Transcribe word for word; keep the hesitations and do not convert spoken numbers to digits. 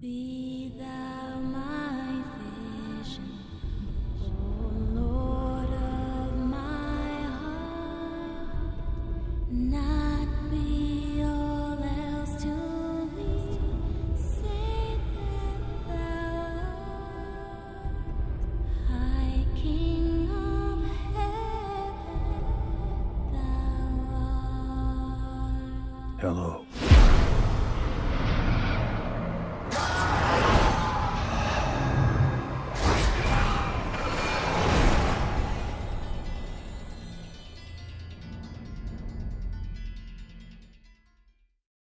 Be thou my vision, O Lord of my heart, not be all else to me, say that thou art High King of heaven, thou art. Hello.